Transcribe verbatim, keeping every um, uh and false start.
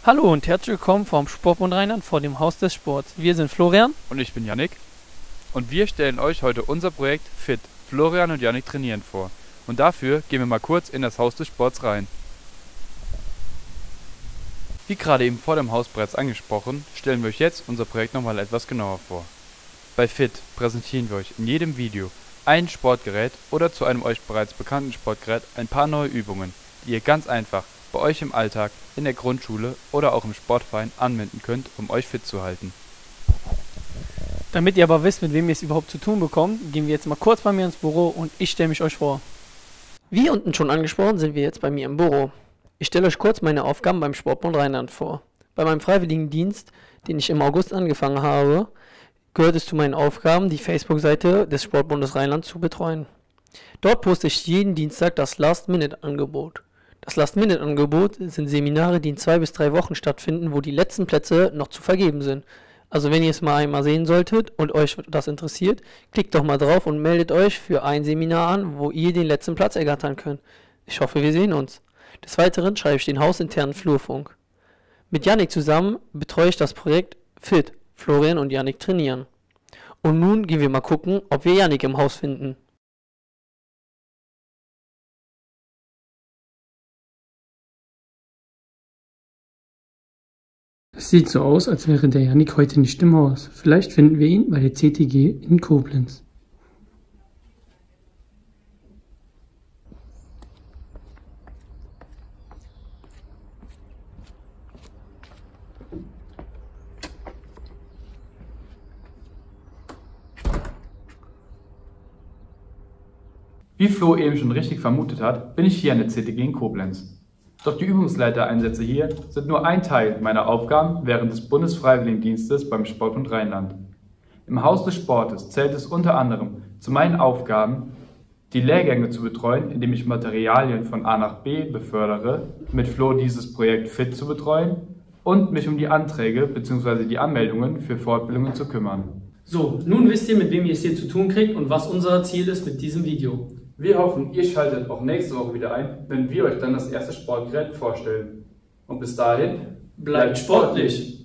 Hallo und herzlich willkommen vom Sportbund Rheinland vor dem Haus des Sports. Wir sind Florian und ich bin Yannick und wir stellen euch heute unser Projekt Fit, Florian und Yannick trainieren vor. Und dafür gehen wir mal kurz in das Haus des Sports rein. Wie gerade eben vor dem Haus bereits angesprochen, stellen wir euch jetzt unser Projekt nochmal etwas genauer vor. Bei Fit präsentieren wir euch in jedem Video ein Sportgerät oder zu einem euch bereits bekannten Sportgerät ein paar neue Übungen, die ihr ganz einfach bei euch im Alltag, in der Grundschule oder auch im Sportverein anwenden könnt, um euch fit zu halten. Damit ihr aber wisst, mit wem ihr es überhaupt zu tun bekommt, gehen wir jetzt mal kurz bei mir ins Büro und ich stelle mich euch vor. Wie unten schon angesprochen, sind wir jetzt bei mir im Büro. Ich stelle euch kurz meine Aufgaben beim Sportbund Rheinland vor. Bei meinem Freiwilligendienst, den ich im August angefangen habe, gehört es zu meinen Aufgaben, die Facebook-Seite des Sportbundes Rheinland zu betreuen. Dort poste ich jeden Dienstag das Last-Minute-Angebot. Das Last-Minute-Angebot sind Seminare, die in zwei bis drei Wochen stattfinden, wo die letzten Plätze noch zu vergeben sind. Also wenn ihr es mal einmal sehen solltet und euch das interessiert, klickt doch mal drauf und meldet euch für ein Seminar an, wo ihr den letzten Platz ergattern könnt. Ich hoffe, wir sehen uns. Des Weiteren schreibe ich den hausinternen Flurfunk. Mit Yannick zusammen betreue ich das Projekt Fit, Florian und Yannick trainieren. Und nun gehen wir mal gucken, ob wir Yannick im Haus finden. Es sieht so aus, als wäre der Yannick heute nicht im Haus. Vielleicht finden wir ihn bei der C T G in Koblenz. Wie Flo eben schon richtig vermutet hat, bin ich hier an der C T G in Koblenz. Doch die Übungsleitereinsätze hier sind nur ein Teil meiner Aufgaben während des Bundesfreiwilligendienstes beim Sportbund Rheinland. Im Haus des Sportes zählt es unter anderem zu meinen Aufgaben, die Lehrgänge zu betreuen, indem ich Materialien von A nach B befördere, mit Flo dieses Projekt Fit zu betreuen und mich um die Anträge bzw. die Anmeldungen für Fortbildungen zu kümmern. So, nun wisst ihr, mit wem ihr es hier zu tun kriegt und was unser Ziel ist mit diesem Video. Wir hoffen, ihr schaltet auch nächste Woche wieder ein, wenn wir euch dann das erste Sportgerät vorstellen. Und bis dahin, Bleibt sportlich!